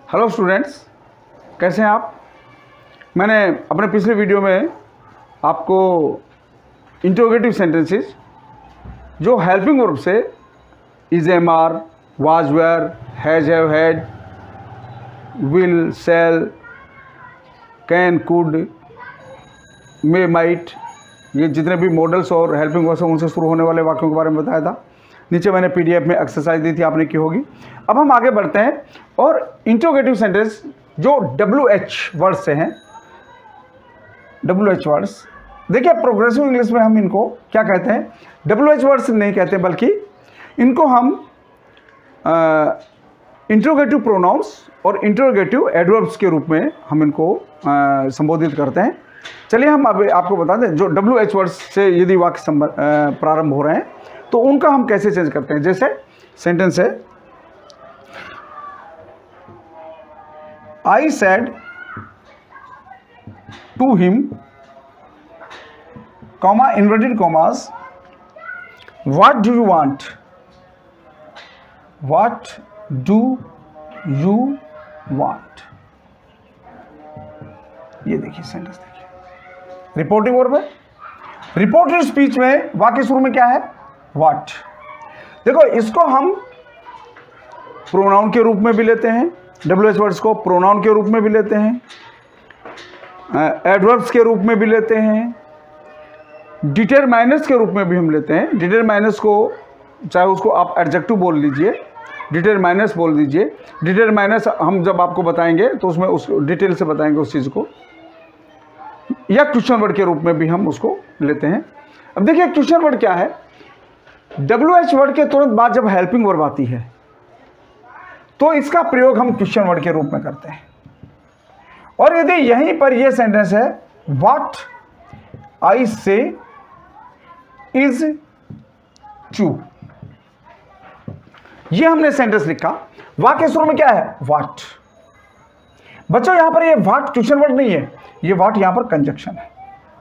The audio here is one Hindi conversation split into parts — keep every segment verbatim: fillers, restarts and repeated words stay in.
हेलो स्टूडेंट्स, कैसे हैं आप। मैंने अपने पिछले वीडियो में आपको इंट्रोगेटिव सेंटेंसेस जो हेल्पिंग वर्ब से is, am are, was, were, has, have, had, will, shall, can, could, may, might, ये जितने भी मॉडल्स और हेल्पिंग वर्ब से उनसे शुरू होने वाले वाक्यों के बारे में बताया था। नीचे मैंने पीडीएफ में एक्सरसाइज दी थी, आपने की होगी। अब हम आगे बढ़ते हैं और इंट्रोगेटिव सेंटेंस जो डब्ल्यू एच वर्ड से हैं। डब्ल्यू एच वर्ड्स देखिए, प्रोग्रेसिव इंग्लिश में हम इनको क्या कहते हैं, डब्ल्यू एच वर्ड्स नहीं कहते, बल्कि इनको हम इंट्रोगेटिव प्रोनाउंस और इंट्रोगेटिव एडवर्ब्स के रूप में हम इनको संबोधित करते हैं। चलिए हम अब आपको बता दें, जो डब्ल्यू एच वर्ड्स से यदि वाक्य प्रारंभ हो रहे हैं तो उनका हम कैसे चेंज करते हैं। जैसे सेंटेंस है, I said to him, comma, inverted commas, what do you want, what do you want. ये देखिए सेंटेंस, देखिए रिपोर्टिंग वर्ब है। रिपोर्टेड स्पीच में वाक्य शुरू में क्या है, व्हाट। देखो, इसको हम प्रोनाउन के रूप में भी लेते हैं, डब्ल्यू एच वर्ड्स को प्रोनाउन के रूप में भी लेते हैं, एडवर्ब्स के रूप में भी लेते हैं, डिटरमाइनर्स के रूप में भी हम लेते हैं। डिटरमाइनर्स को चाहे उसको आप एडजेक्टिव बोल लीजिए, डिटरमाइनर्स बोल दीजिए। डिटरमाइनर्स हम जब आपको बताएंगे तो उसमें उस डिटेल से बताएंगे उस चीज़ को, या क्वेश्चन वर्ड के रूप में भी हम उसको लेते हैं। अब देखिए क्वेश्चन वर्ड क्या है। डब्ल्यू एच वर्ड के तुरंत बाद जब हेल्पिंग वर्ब आती है तो इसका प्रयोग हम क्वेश्चन वर्ड के रूप में करते हैं। और यदि यहीं पर यह सेंटेंस है, व्हाट आई से इज ट्रू, यह हमने सेंटेंस लिखा, वाक्य शुरू में क्या है, व्हाट। बच्चों यहां पर यह व्हाट क्वेश्चन वर्ड नहीं है, यह व्हाट यहां पर कंजक्शन है,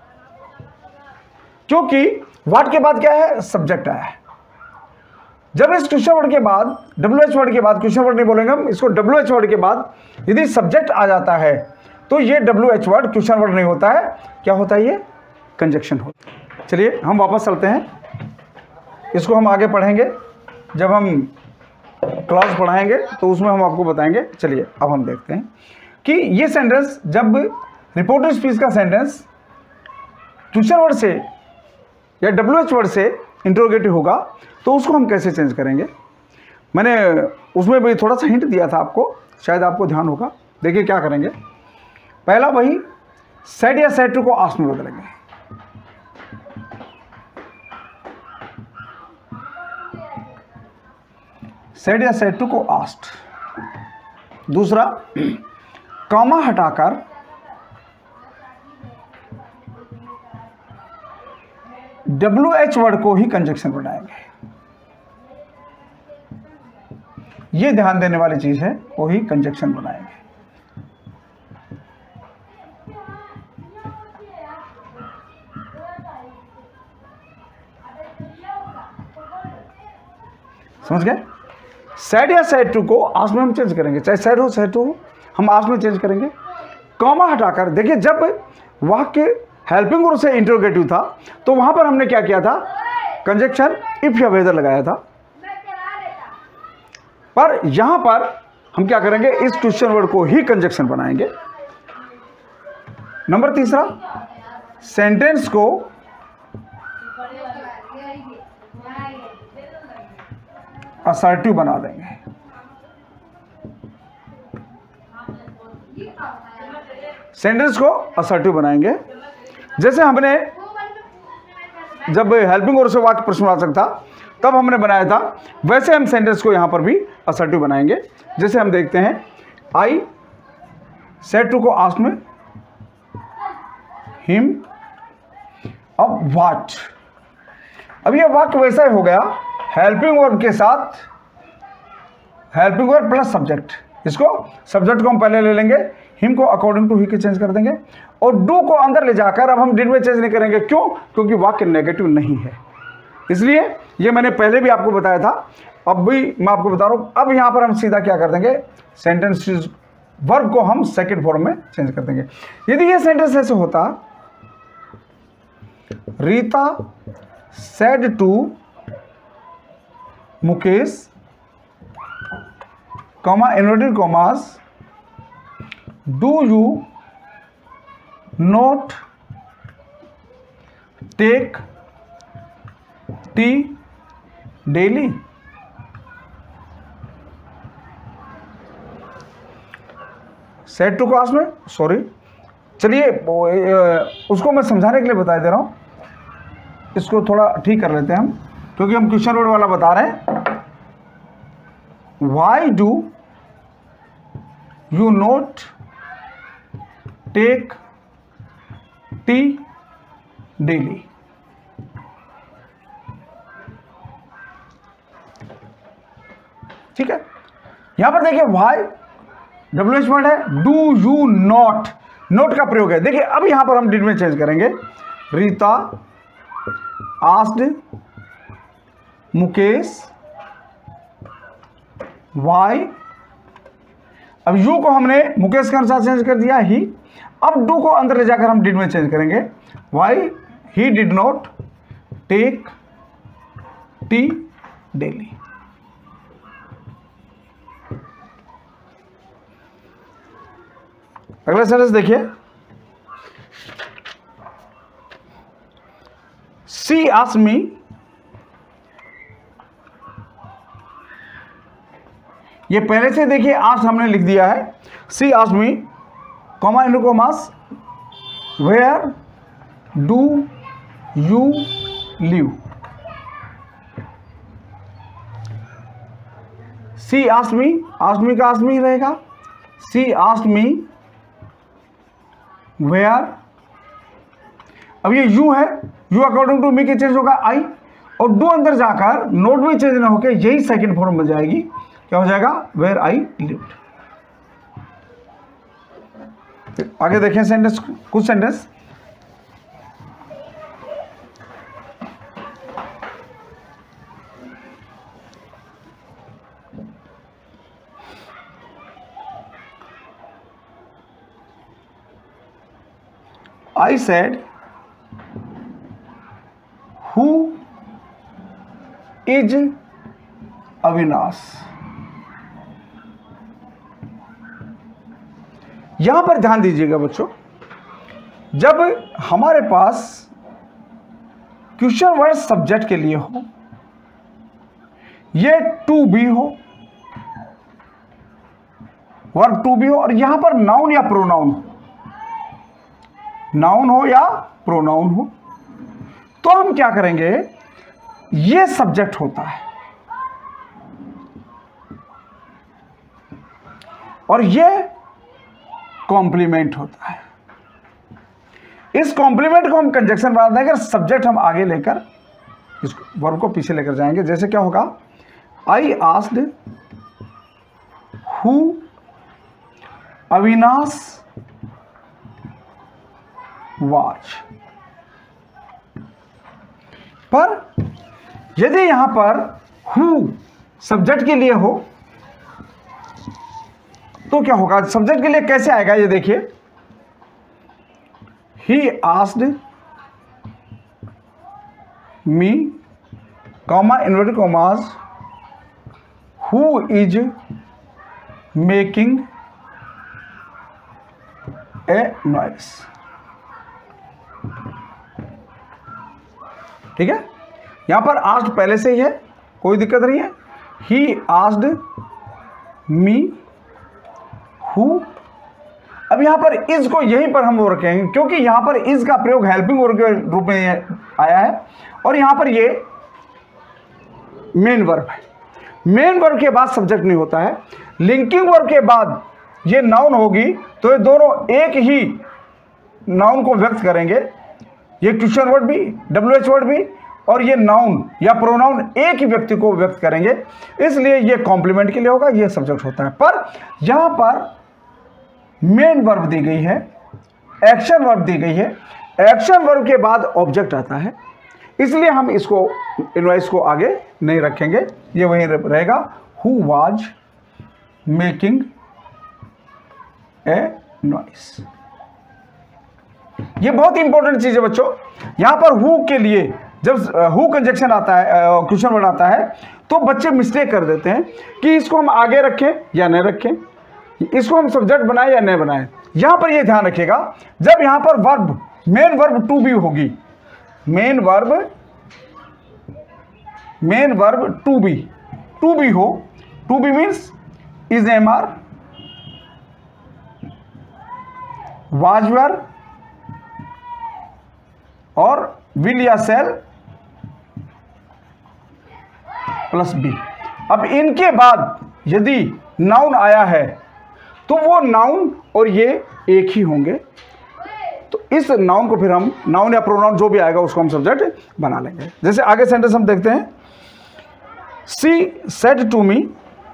क्योंकि व्हाट के बाद क्या है, सब्जेक्ट आया है। जब इस क्वेश्चन वर्ड के बाद, डब्ल्यू एच वर्ड के बाद, क्वेश्चन वर्ड नहीं बोलेंगे हम इसको, डब्ल्यू एच वर्ड के बाद यदि सब्जेक्ट आ जाता है तो ये W H word question word नहीं होता है, क्या होता है, ये कंजक्शन होता है। चलिए हम वापस चलते हैं, इसको हम आगे पढ़ेंगे, जब हम क्लास पढ़ाएंगे तो उसमें हम आपको बताएंगे। चलिए अब हम देखते हैं कि ये सेंटेंस, जब रिपोर्टेड स्पीच का सेंटेंस क्वेश्चन वर्ड से या डब्ल्यू एच वर्ड से इंट्रोगेटिव होगा तो उसको हम कैसे चेंज करेंगे। मैंने उसमें भी थोड़ा सा हिंट दिया था आपको, शायद आपको ध्यान होगा। देखिए क्या करेंगे, पहला वही सेड या सेड टू को आस्क में बदलेंगे। सेड या सेड टू को आस्क्ड। दूसरा, कॉमा हटाकर डब्ल्यू एच वर्ड को ही कंजक्शन बनाएंगे। ये ध्यान देने वाली चीज है, वो ही कंजक्शन बनाएंगे। समझ गए। सेड या सेड टू को आस्क में हम चेंज करेंगे, चाहे सेड हो सेड टू हो, हम आस्क में चेंज करेंगे। कॉमा हटाकर, देखिए जब वाक्य हेल्पिंग वर्ब से इंट्रोगेटिव था तो वहां पर हमने क्या किया था, कंजक्शन इफ या वेदर लगाया था। पर यहां पर हम क्या करेंगे, इस क्वेश्चन वर्ड को ही कंजक्शन बनाएंगे। नंबर तीसरा, सेंटेंस को असर्टिव बना देंगे। सेंटेंस को असर्टिव बनाएंगे। जैसे हमने जब हेल्पिंग वर्ब से वाक्य प्रश्नवाचक था तब हमने बनाया था, वैसे हम सेंटेंस को यहां पर भी असर्टिव बनाएंगे। जैसे हम देखते हैं, आई सेड टू को आस्क में, हिम, अब व्हाट। अब यह वाक्य वैसा ही हो गया, हेल्पिंग वर्ब के साथ हेल्पिंग वर्ब प्लस सब्जेक्ट। इसको सब्जेक्ट को हम पहले ले लेंगे, हिम को अकॉर्डिंग टू ही के चेंज कर देंगे, और डू को अंदर ले जाकर अब हम डिड में चेंज नहीं करेंगे। क्यों? क्योंकि वाक्य नेगेटिव नहीं है, इसलिए ये मैंने पहले भी आपको बताया था। अब भी मैं आपको बता रहा हूँ। अब यहाँ पर हम सीधा क्या कर देंगे, सेंटेंस वर्ब को हम सेकंड फॉर्म में चेंज कर देंगे। यदि ये सेंटेंस ऐसे होता, Rita said to Mukesh, comma inverted commas, do you not take tea daily. Said to class में, सॉरी, चलिए उसको मैं समझाने के लिए बता दे रहा हूं, इसको थोड़ा ठीक कर लेते हैं हम, क्योंकि हम क्वेश्चन वर्ड वाला बता रहे हैं। Why do you not take tea daily. ठीक है, यहां पर देखिए वाई डब्ल्यू एच वर्ड है, डू यू नॉट, नोट का प्रयोग है। देखिए अब यहां पर हम डिड में चेंज करेंगे, रीता आस्क्ड मुकेश वाई, अब यू को हमने मुकेश के अनुसार चेंज कर दिया ही, अब डू को अंदर ले जाकर हम डिड में चेंज करेंगे, why he did not take tea daily. अगला सेंटेंस देखिए, सी आस्क्ड मी, ये पहले से देखिए आस्क्ड हमने लिख दिया है, she asked me, comma into commas, where do you live. She asked me, asked me का आस्क्ड मी रहेगा, सी आस्क्ड मी वेयर, अब ये यू है, यू अकॉर्डिंग टू मी के चेंज होगा आई, और डू अंदर जाकर नोट में चेंज ना होकर यही सेकंड फॉर्म बन जाएगी, क्या हो जाएगा, वेयर आई लिव्ड। आगे देखें सेंटेंस, कुछ sentence, I said, who is Avinash. यहां पर ध्यान दीजिएगा बच्चों, जब हमारे पास क्वेश्चन वर्ड सब्जेक्ट के लिए हो, ये टू बी हो, वर्ब टू बी हो, और यहां पर नाउन या प्रोनाउन हो, नाउन हो या प्रोनाउन हो, तो हम क्या करेंगे, ये सब्जेक्ट होता है और ये कॉम्प्लीमेंट होता है। इस कॉम्प्लीमेंट को हम कंजक्शन बना देंगे, सब्जेक्ट हम आगे लेकर इस वर्ब को पीछे लेकर जाएंगे। जैसे क्या होगा, I asked who Avinash was. पर यदि यहां पर हु सब्जेक्ट के लिए हो तो क्या होगा, सब्जेक्ट के लिए कैसे आएगा, ये देखिए, he asked me, comma inverted commas, who is making a noise. ठीक है, यहां पर आस्क्ड पहले से ही है, कोई दिक्कत नहीं है। ही आस्क्ड मी हु, अब यहां पर इज को यहीं पर हम वो रखेंगे, क्योंकि यहां पर इज का प्रयोग हेल्पिंग वर्ब के रूप में आया है और यहां पर ये मेन वर्ब है। मेन वर्ब के बाद सब्जेक्ट नहीं होता है, लिंकिंग वर्ब के बाद ये नाउन होगी, तो ये दोनों एक ही नाउन को व्यक्त करेंगे, ये क्वेश्चन वर्ड भी, डब्ल्यू एच वर्ड भी, और ये नाउन या प्रोनाउन एक ही व्यक्ति को व्यक्त करेंगे, इसलिए ये कॉम्प्लीमेंट के लिए होगा, ये सब्जेक्ट होता है। पर यहां पर मेन वर्ब दी गई है, एक्शन वर्ब दी गई है, एक्शन वर्ब के बाद ऑब्जेक्ट आता है, इसलिए हम इसको इनवॉइस को आगे नहीं रखेंगे, ये वहीं रहेगा, who was making a noise. ये बहुत इंपॉर्टेंट चीज है बच्चों। यहां पर हु के लिए जब हु कंजक्शन आता है, क्वेश्चन वर्ड आता है, तो बच्चे मिस्टेक कर देते हैं कि इसको हम आगे रखें या नहीं रखें, इसको हम सब्जेक्ट बनाए या नहीं बनाए। यहां पर ये ध्यान रखिएगा, जब यहां पर verb, main verb to be होगी, main verb main verb to be to be हो, to be means is am are, was were और विल या सेल प्लस बी। अब इनके बाद यदि नाउन आया है तो वो नाउन और ये एक ही होंगे, तो इस नाउन को फिर हम नाउन या प्रोनाउन जो भी आएगा उसको हम सब्जेक्ट बना लेंगे। जैसे आगे सेंटेंस हम देखते हैं, she said to me,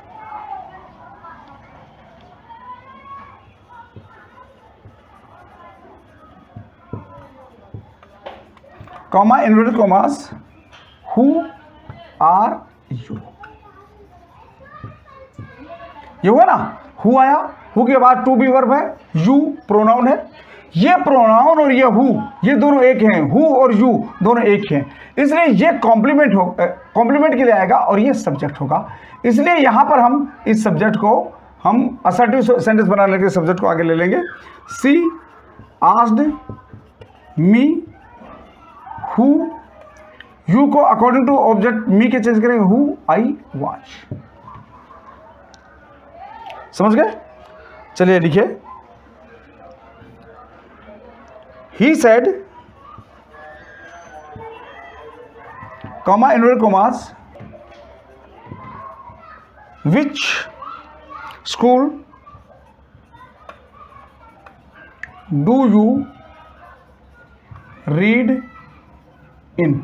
comma inverted commas, who are you. ये हुआ ना, हु आया, हु के बाद टू बी वर्ब है, यू प्रोनाउन है। ये प्रोनाउन और ये हु, ये दोनों एक हैं, हु और यू दोनों एक हैं, इसलिए ये कॉम्प्लीमेंट हो, कॉम्प्लीमेंट के लिए आएगा और ये सब्जेक्ट होगा। इसलिए यहां पर हम इस सब्जेक्ट को हम असर्टिव सेंटेंस बनाने के सब्जेक्ट को आगे ले लेंगे। She asked me, who, you को अकॉर्डिंग टू ऑब्जेक्ट मी के चेंज करेंगे, हु आई वॉच। समझ गए? चलिए लिखिए, he said, comma inverted commas, which school do you read in.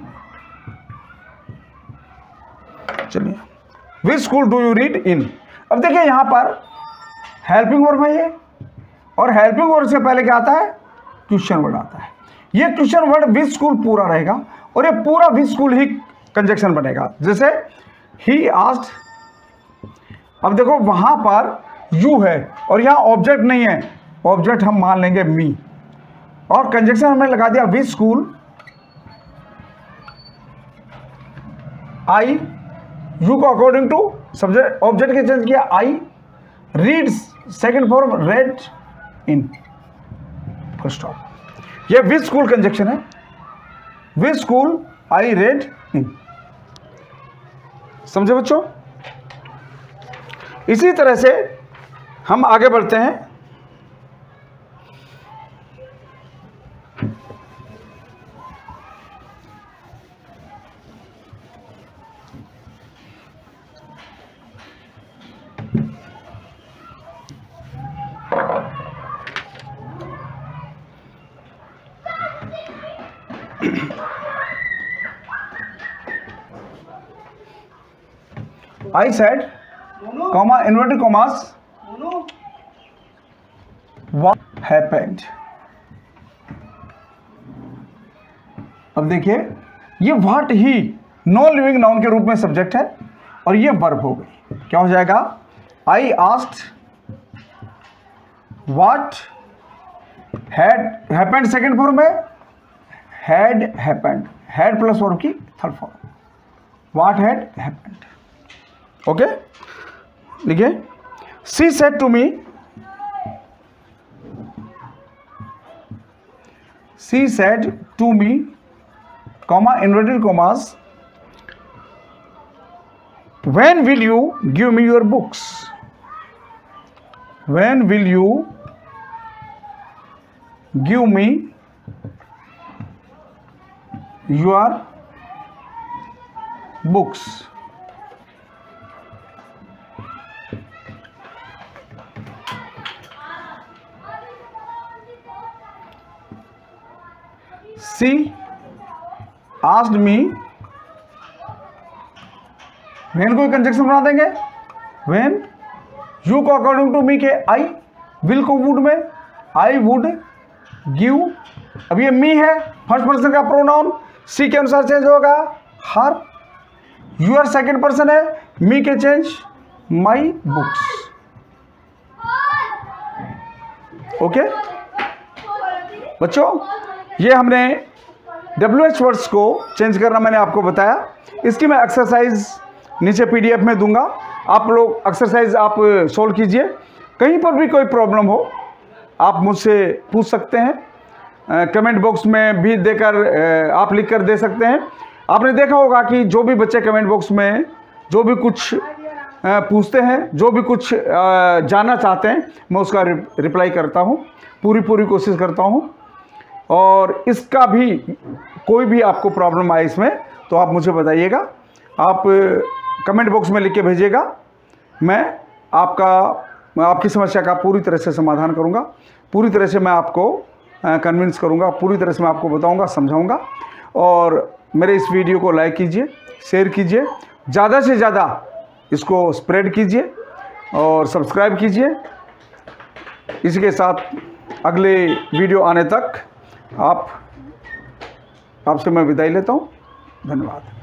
चलिए, which school do you read in. अब देखिए यहां पर हेल्पिंग वर्ब है ये, और हेल्पिंग वर्ब से पहले क्या आता है, क्वेश्चन वर्ड आता है। ये क्वेश्चन वर्ड विच स्कूल पूरा रहेगा और ये पूरा विच स्कूल ही कंजक्शन बनेगा। जैसे ही आस्क्ड, अब देखो वहां पर यू है और यहां ऑब्जेक्ट नहीं है, ऑब्जेक्ट हम मान लेंगे मी, और कंजक्शन हमने लगा दिया विच स्कूल, आई, यू को अकॉर्डिंग टू सब्जेक्ट ऑब्जेक्ट के चेंज किया, I, read second form read in, full stop. ये विच स्कूल कंजक्शन है, विच स्कूल आई रेड इन। समझे बच्चों? इसी तरह से हम आगे बढ़ते हैं। I said, comma inverted commas, what happened। अब देखिए ये what he non living noun के रूप में सब्जेक्ट है और ये वर्ब हो गई। क्या हो जाएगा, I asked what had happened, second form में had happened, had plus verb की third form, what had happened. Okay, लिखिए, she said to me, she said to me, comma inverted commas, when will you give me your books, when will you give me your books. She asked me, when को कंजक्शन बना देंगे, व्हेन, यू को अकॉर्डिंग टू मी के आई, विल को वुड में आई वुड गिव। अब ये मी है, फर्स्ट पर्सन का प्रोनाउन, सी के अनुसार चेंज होगा हर, यूर सेकेंड पर्सन है, मी के चेंज माई बुक्स। ओके बच्चों, ये हमने डब्ल्यू एच वर्ड्स को चेंज करना मैंने आपको बताया। इसकी मैं एक्सरसाइज नीचे पीडीएफ में दूंगा, आप लोग एक्सरसाइज आप सोल्व कीजिए। कहीं पर भी कोई प्रॉब्लम हो आप मुझसे पूछ सकते हैं, कमेंट बॉक्स में भी देकर आप लिख कर दे सकते हैं। आपने देखा होगा कि जो भी बच्चे कमेंट बॉक्स में जो भी कुछ पूछते हैं, जो भी कुछ जानना चाहते हैं, मैं उसका रिप्लाई करता हूं, पूरी पूरी कोशिश करता हूं। और इसका भी कोई भी आपको प्रॉब्लम आए इसमें तो आप मुझे बताइएगा, आप कमेंट बॉक्स में लिख के भेजिएगा। मैं आपका आपकी समस्या का पूरी तरह से समाधान करूंगा, पूरी तरह से मैं आपको कन्विंस करूंगा, पूरी तरह से मैं आपको बताऊंगा, समझाऊंगा। और मेरे इस वीडियो को लाइक कीजिए, शेयर कीजिए, ज़्यादा से ज़्यादा इसको स्प्रेड कीजिए और सब्सक्राइब कीजिए। इसी के साथ अगले वीडियो आने तक आप आपसे मैं विदाई लेता हूँ। धन्यवाद।